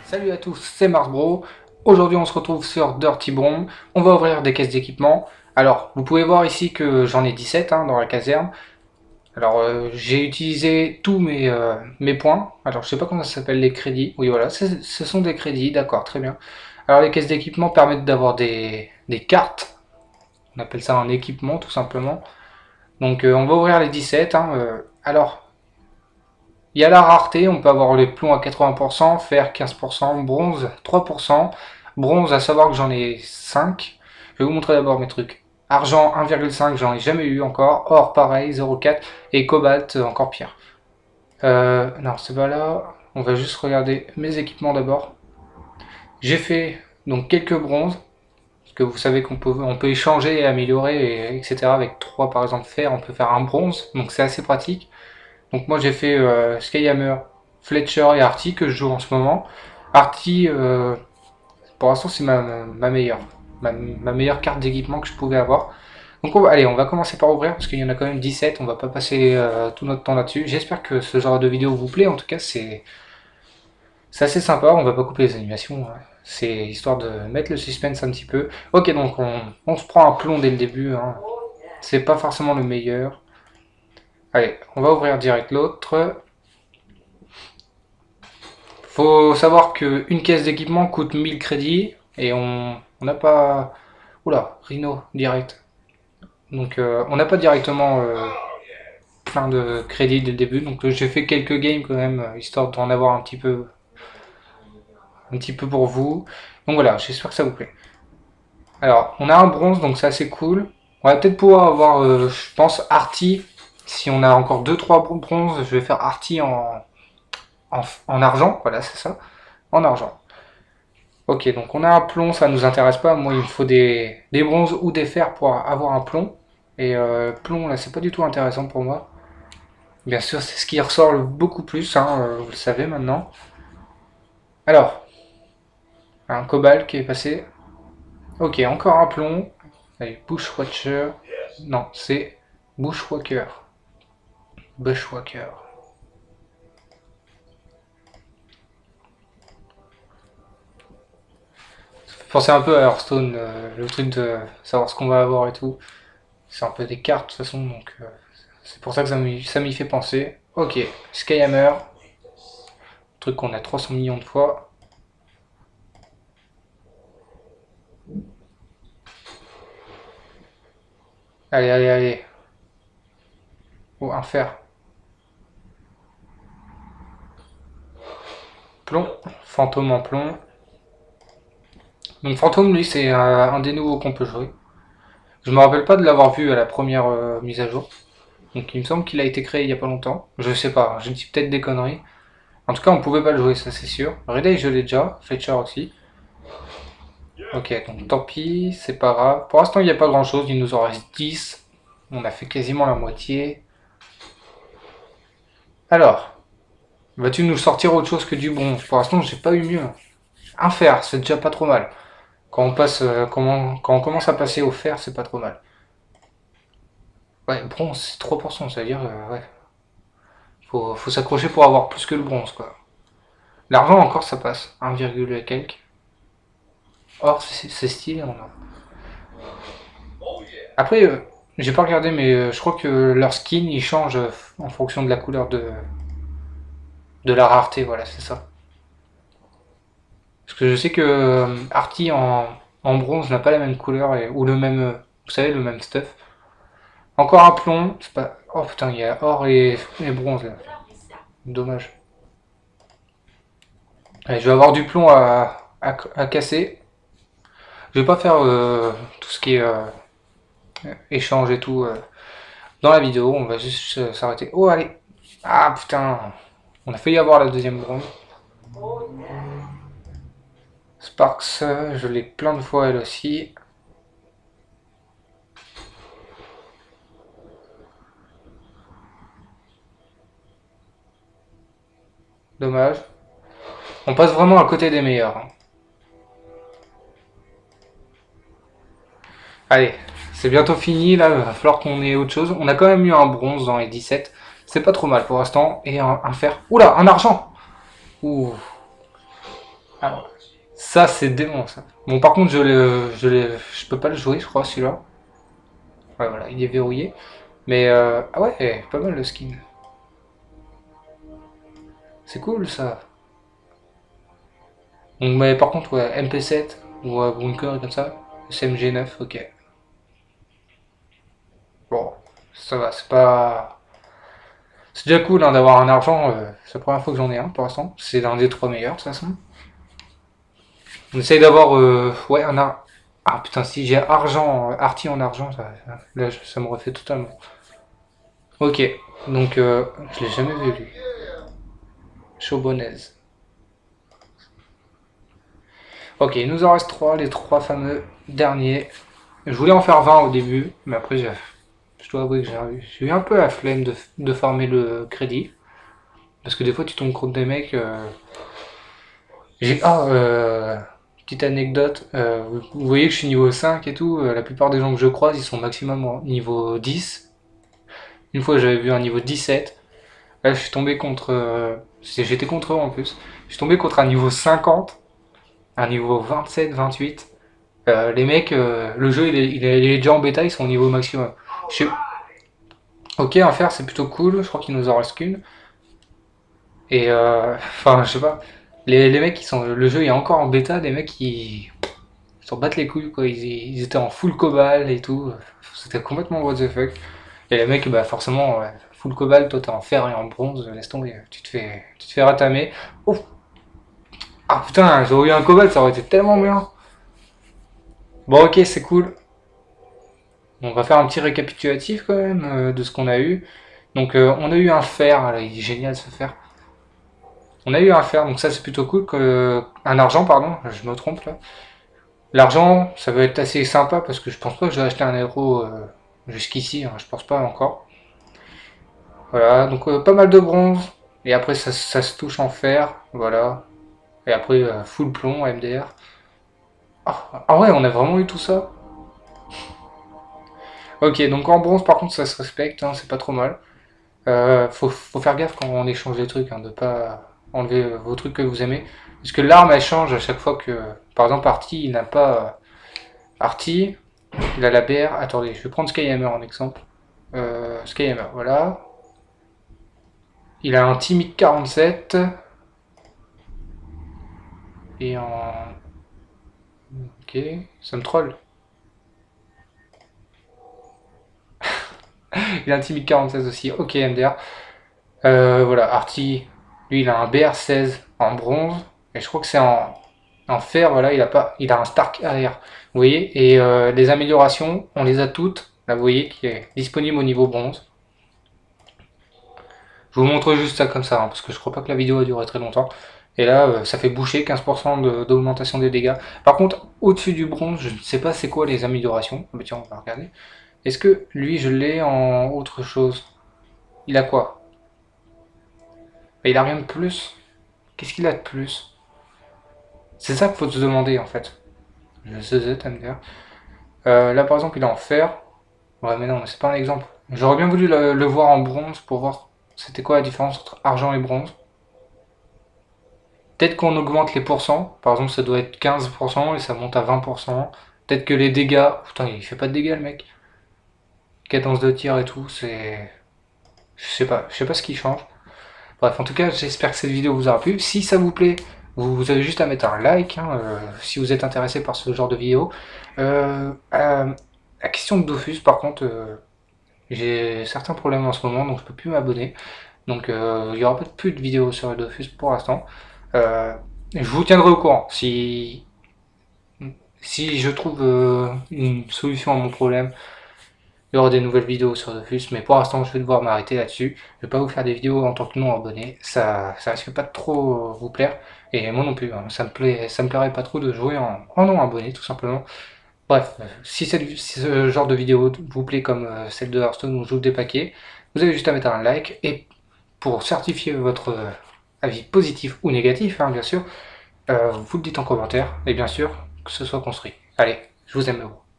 Salut à tous, c'est Marsbro. Aujourd'hui on se retrouve sur Dirty Bomb. On va ouvrir des caisses d'équipement. Alors vous pouvez voir ici que j'en ai 17 dans la caserne. Alors j'ai utilisé tous mes points. Alors je sais pas comment ça s'appelle, les crédits. Oui voilà, ce sont des crédits, d'accord, très bien. Alors les caisses d'équipement permettent d'avoir des cartes. On appelle ça un équipement tout simplement. Donc on va ouvrir les 17. Alors il y a la rareté, on peut avoir les plombs à 80%, fer 15%, bronze 3%, bronze à savoir que j'en ai 5. Je vais vous montrer d'abord mes trucs. Argent 1,5, j'en ai jamais eu encore. Or pareil 0,4 et cobalt encore pire. Non c'est pas là, on va juste regarder mes équipements d'abord. J'ai fait donc quelques bronzes, parce que vous savez on peut échanger et améliorer, etc. Avec 3 par exemple fer, on peut faire un bronze, donc c'est assez pratique. Donc moi j'ai fait Skyhammer, Fletcher et Artie que je joue en ce moment. Artie, pour l'instant c'est ma meilleure. Ma meilleure carte d'équipement que je pouvais avoir. Donc allez, on va commencer par ouvrir parce qu'il y en a quand même 17, on va pas passer tout notre temps là-dessus. J'espère que ce genre de vidéo vous plaît, en tout cas c'est assez sympa, on va pas couper les animations. C'est histoire de mettre le suspense un petit peu. Ok, donc on se prend un plomb dès le début. C'est pas forcément le meilleur. Allez, on va ouvrir direct l'autre. Faut savoir qu'une caisse d'équipement coûte 1000 crédits et on n'a pas... Oula, Rhino, direct. Donc on n'a pas directement plein de crédits dès le début. Donc j'ai fait quelques games quand même, histoire d'en avoir un petit peu pour vous. Donc voilà, j'espère que ça vous plaît. Alors, on a un bronze, donc c'est assez cool. On va peut-être pouvoir avoir, je pense, Artie. Si on a encore 2-3 bronzes, je vais faire Artie en argent. Voilà, c'est ça. En argent. Ok, donc on a un plomb, ça nous intéresse pas. Moi, il me faut des bronzes ou des fers pour avoir un plomb. Et plomb, là, c'est pas du tout intéressant pour moi. Bien sûr, c'est ce qui ressort beaucoup plus, vous le savez maintenant. Alors, un cobalt qui est passé. Ok, encore un plomb. Allez, Bushwatcher. Non, c'est Bushwhacker. Bushwhacker. Pensez un peu à Hearthstone, le truc de savoir ce qu'on va avoir et tout. C'est un peu des cartes de toute façon, donc c'est pour ça que ça m'y fait penser. Ok, Skyhammer. Truc qu'on a 300 millions de fois. Allez, allez, allez. Oh, un fer. Plomb. Fantôme en plomb. Donc fantôme, lui, c'est un des nouveaux qu'on peut jouer. Je me rappelle pas de l'avoir vu à la première mise à jour. Donc il me semble qu'il a été créé il y a pas longtemps. Je sais pas, je dis peut-être des conneries. En tout cas, on pouvait pas le jouer, ça c'est sûr. Relay, je l'ai déjà. Fletcher aussi. Ok, donc tant pis, c'est pas grave. Pour l'instant, il n'y a pas grand chose, il nous en reste 10. On a fait quasiment la moitié. Alors, vas-tu nous sortir autre chose que du bronze? Pour l'instant, j'ai pas eu mieux. Un fer, c'est déjà pas trop mal. Quand on passe, quand on commence à passer au fer, c'est pas trop mal. Ouais, bronze, c'est 3%, ça veut dire, ouais. Faut s'accrocher pour avoir plus que le bronze, quoi. L'argent, encore, ça passe. 1, et quelques. Or, c'est stylé, on a. Après, j'ai pas regardé, mais je crois que leur skin, il change en fonction de la couleur de la rareté, voilà, c'est ça. Parce que je sais que Artie en bronze n'a pas la même couleur, ou le même, vous savez, le même stuff. Encore un plomb, c'est pas... Oh putain, il y a or et bronze là. Dommage. Allez, je vais avoir du plomb à casser. Je vais pas faire tout ce qui est échange et tout dans la vidéo. On va juste s'arrêter. Oh, allez. Ah putain. On a failli avoir la deuxième bronze. Sparks, je l'ai plein de fois elle aussi. Dommage. On passe vraiment à côté des meilleurs. Allez, c'est bientôt fini, là, il va falloir qu'on ait autre chose. On a quand même eu un bronze dans les 17. C'est pas trop mal pour l'instant. Et un fer. Oula, un argent. Ouh. Ah, ça c'est démon ça. Bon par contre je peux pas le jouer je crois celui-là. Ouais voilà, il est verrouillé. Mais ah ouais, pas mal le skin. C'est cool ça. Donc, mais par contre ouais, MP7 ou Bunker comme ça. SMG9, ok. Bon, ça va, c'est pas. C'est déjà cool hein, d'avoir un argent, c'est la première fois que j'en ai un pour l'instant. C'est l'un des trois meilleurs de toute façon. On essaye d'avoir ouais, Ah putain, si j'ai argent, arty en argent, là ça me refait totalement. Ok, donc je l'ai jamais vu lui. Chaubonaise. Ok, il nous en reste trois, les trois fameux derniers. Je voulais en faire 20 au début, mais après je dois avouer que j'ai eu un peu la flemme de farmer le crédit. Parce que des fois tu tombes contre des mecs. Petite anecdote, vous voyez que je suis niveau 5 et tout, la plupart des gens que je croise ils sont maximum au niveau 10. Une fois j'avais vu un niveau 17. Là je suis tombé contre. J'étais contre eux en plus. Je suis tombé contre un niveau 50, un niveau 27, 28. Les mecs, le jeu il est déjà en bêta, ils sont au niveau maximum. Je sais- Ok, en faire c'est plutôt cool, je crois qu'il nous en reste qu'une. Et enfin, je sais pas. Les mecs, le jeu est encore en bêta, les mecs ils s'en battent les couilles quoi. Ils étaient en full cobalt et tout. C'était complètement what the fuck. Et les mecs, bah forcément, ouais, full cobalt, toi t'es en fer et en bronze, laisse tomber, tu te fais ratamer. Oh, ah putain, j'aurais eu un cobalt, ça aurait été tellement bien. Bon, ok, c'est cool. On va faire un petit récapitulatif quand même de ce qu'on a eu. Donc, on a eu un fer, là, il est génial ce fer. On a eu un fer, donc ça c'est plutôt cool. Un argent, pardon, je me trompe là. L'argent, ça va être assez sympa parce que je pense pas que je vais acheter un héros jusqu'ici, hein, je pense pas encore. Voilà, donc pas mal de bronze. Et après ça se touche en fer, voilà. Et après full plomb, MDR. Ah ouais, on a vraiment eu tout ça. Ok, donc en bronze par contre ça se respecte, hein, c'est pas trop mal. Faut faire gaffe quand on échange des trucs, hein, de pas enlever vos trucs que vous aimez. Parce que l'arme elle change à chaque fois que. Par exemple, Arty il n'a pas. Arty, il a la BR. Attendez, je vais prendre Skyhammer en exemple. Skyhammer, voilà. Il a un Timid 47. Et en. Ok, ça me troll. Il a un Timid 46 aussi. Ok, MDR. Voilà, Arty, lui, il a un BR16 en bronze. Et je crois que c'est en fer. Voilà, il a un Stark arrière. Vous voyez. Et les améliorations, on les a toutes. Là, vous voyez, qui est disponible au niveau bronze. Je vous montre juste ça comme ça, hein, parce que je crois pas que la vidéo a duré très longtemps. Et là, ça fait boucher 15% d'augmentation des dégâts. Par contre, au-dessus du bronze, je ne sais pas c'est quoi les améliorations. Mais tiens, on va regarder. Est-ce que lui, je l'ai en autre chose? Il a quoi? Il a rien de plus. Qu'est-ce qu'il a de plus? C'est ça qu'il faut se demander en fait. Je sais, t'as me dire. Là par exemple, il est en fer. Ouais, mais non, c'est pas un exemple. J'aurais bien voulu le voir en bronze pour voir c'était quoi la différence entre argent et bronze. Peut-être qu'on augmente les pourcents. Par exemple, ça doit être 15% et ça monte à 20%. Peut-être que les dégâts. Putain, il fait pas de dégâts le mec. Cadence de tir et tout, c'est. Je sais pas ce qui change. Bref, en tout cas, j'espère que cette vidéo vous aura plu. Si ça vous plaît, vous avez juste à mettre un like, hein, si vous êtes intéressé par ce genre de vidéo. La question de Dofus, par contre, j'ai certains problèmes en ce moment, donc je peux plus m'abonner. Donc il n'y aura pas plus de vidéos sur Dofus pour l'instant. Je vous tiendrai au courant si je trouve une solution à mon problème. Il y aura des nouvelles vidéos sur Dofus, mais pour l'instant je vais devoir m'arrêter là-dessus. Je vais pas vous faire des vidéos en tant que non abonné, ça risque pas de trop vous plaire, et moi non plus, hein. Ça me plairait pas trop de jouer en non abonné tout simplement. Bref, si ce genre de vidéo vous plaît comme celle de Hearthstone où je joue des paquets, vous avez juste à mettre un like, et pour certifier votre avis positif ou négatif, hein, bien sûr, vous le dites en commentaire, et bien sûr que ce soit construit. Allez, je vous aime.